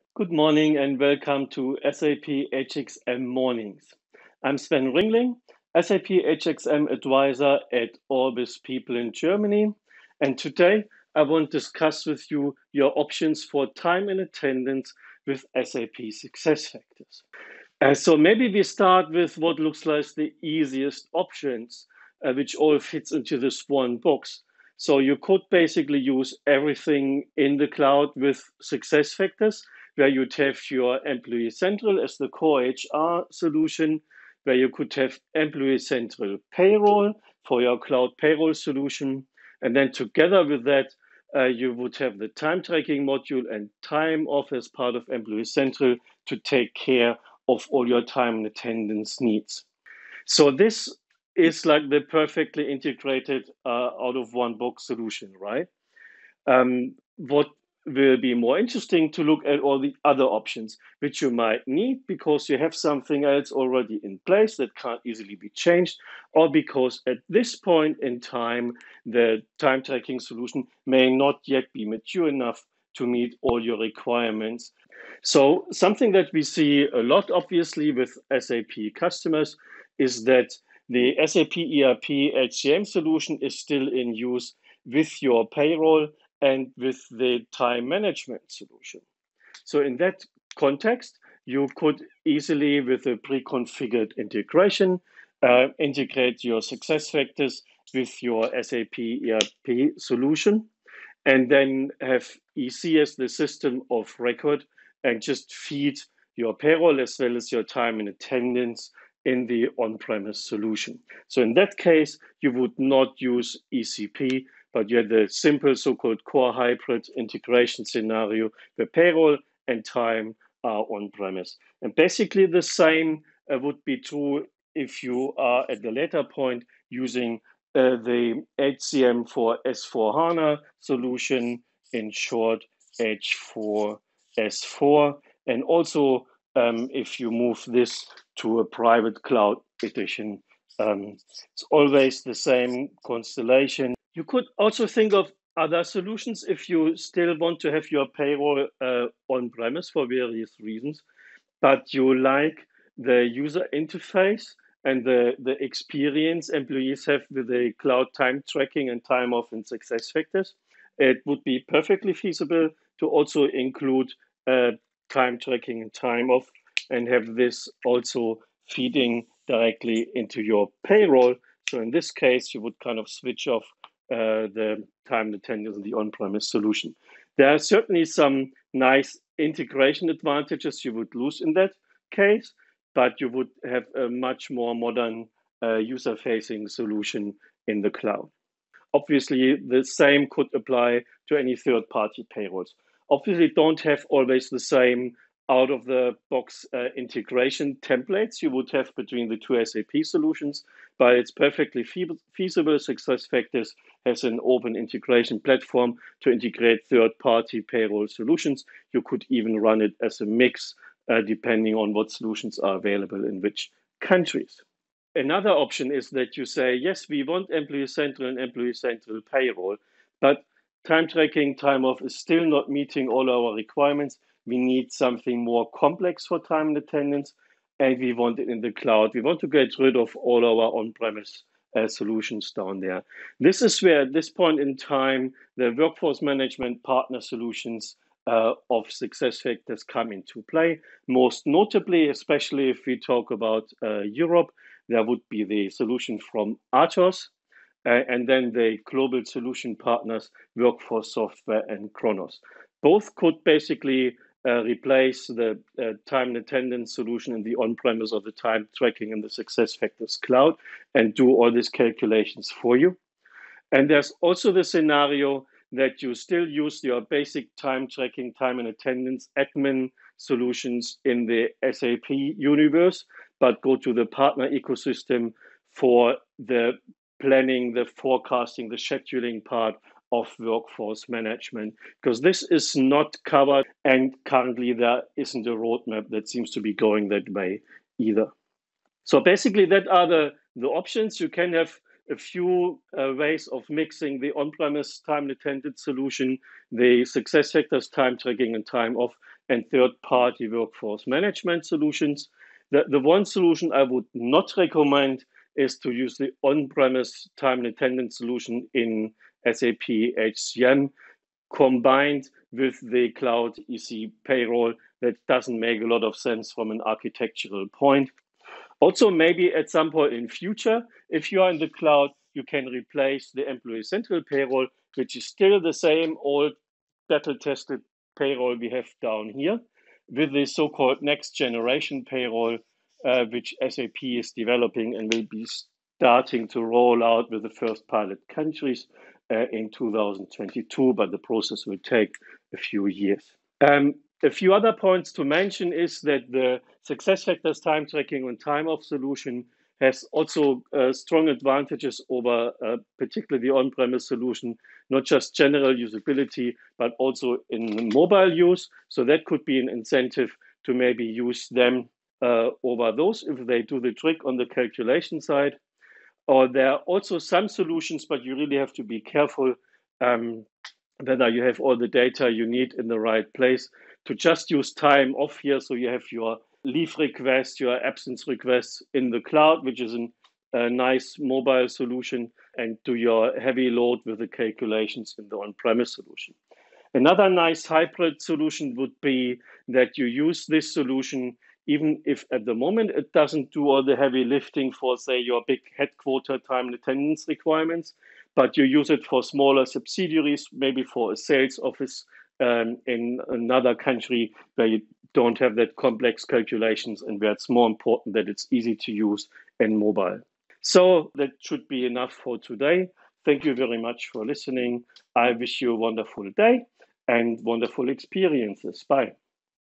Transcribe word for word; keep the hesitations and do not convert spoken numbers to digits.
Good morning and welcome to S A P H X M Mornings. I'm Sven Ringling, S A P H X M advisor at Orbis People in Germany. And today I want to discuss with you your options for time and attendance with S A P SuccessFactors. Uh, so maybe we start with what looks like the easiest options, uh, which all fits into this one box. So you could basically use everything in the cloud with SuccessFactors, where you'd have your Employee Central as the core H R solution, where you could have Employee Central Payroll for your cloud payroll solution. And then together with that, uh, you would have the time tracking module and time off as part of Employee Central to take care of all your time and attendance needs. So this is like the perfectly integrated uh, out of one box solution, right? Um, what will be more interesting to look at all the other options which you might need because you have something else already in place that can't easily be changed, or because at this point in time the time tracking solution may not yet be mature enough to meet all your requirements. So something that we see a lot, obviously, with S A P customers is that the S A P E R P H C M solution is still in use with your payroll and with the time management solution. So in that context, you could easily, with a pre-configured integration, uh, integrate your SuccessFactors with your S A P E R P solution, and then have E C as the system of record and just feed your payroll as well as your time and attendance in the on-premise solution. So in that case, you would not use E C P, but you had the simple so-called core hybrid integration scenario where payroll and time are on-premise. And basically the same uh, would be true if you are at the later point using uh, the H C M for S four HANA solution, in short, H four S four. And also, um, if you move this to a private cloud edition, um, it's always the same constellation. You could also think of other solutions if you still want to have your payroll uh, on-premise for various reasons, but you like the user interface and the, the experience employees have with the cloud time tracking and time off in SuccessFactors. It would be perfectly feasible to also include uh, time tracking and time off and have this also feeding directly into your payroll. So in this case, you would kind of switch off uh, the time and attendance in the on-premise solution. There are certainly some nice integration advantages you would lose in that case, but you would have a much more modern uh, user-facing solution in the cloud. Obviously, the same could apply to any third-party payrolls. Obviously, don't have always the same out-of-the-box uh, integration templates you would have between the two S A P solutions, but it's perfectly feasible. SuccessFactors has an open integration platform to integrate third-party payroll solutions. You could even run it as a mix, uh, depending on what solutions are available in which countries. Another option is that you say, yes, we want Employee Central and Employee Central Payroll, but time tracking, time off is still not meeting all our requirements. We need something more complex for time and attendance, and we want it in the cloud. We want to get rid of all our on-premise uh, solutions down there. This is where, at this point in time, the workforce management partner solutions uh, of SuccessFactors come into play. Most notably, especially if we talk about uh, Europe, there would be the solution from Atos, uh, and then the global solution partners, Workforce Software and Kronos. Both could basically uh, replace the uh, time and attendance solution in the on-premise or the time tracking in the SuccessFactors cloud and do all these calculations for you. And there's also the scenario that you still use your basic time tracking, time and attendance admin solutions in the S A P universe, but go to the partner ecosystem for the planning, the forecasting, the scheduling part of workforce management, because this is not covered, and currently there isn't a roadmap that seems to be going that way either. So basically, that are the, the options. You can have a few uh, ways of mixing the on-premise time and attendance solution, the SuccessFactors time tracking and time off, and third-party workforce management solutions. The, the one solution I would not recommend is to use the on-premise time and attendance solution in S A P H C M combined with the cloud E C payroll. That doesn't make a lot of sense from an architectural point. Also, maybe at some point in future, if you are in the cloud, you can replace the Employee Central payroll, which is still the same old battle-tested payroll we have down here, with the so-called next generation payroll, uh, which S A P is developing and will be starting to roll out with the first pilot countries uh, in two thousand twenty-two, but the process will take a few years. Um, a few other points to mention is that the SuccessFactors time tracking and time off solution has also uh, strong advantages over uh, particularly the on-premise solution, not just general usability, but also in mobile use. So that could be an incentive to maybe use them uh, over those if they do the trick on the calculation side. Or there are also some solutions, but you really have to be careful um, whether you have all the data you need in the right place to just use time off here. So you have your leave requests, your absence requests in the cloud, which is an, a nice mobile solution, and do your heavy load with the calculations in the on-premise solution. Another nice hybrid solution would be that you use this solution even if at the moment it doesn't do all the heavy lifting for, say, your big headquarter time and attendance requirements, but you use it for smaller subsidiaries, maybe for a sales office um, in another country where you don't have that complex calculations and where it's more important that it's easy to use and mobile. So that should be enough for today. Thank you very much for listening. I wish you a wonderful day and wonderful experiences. Bye.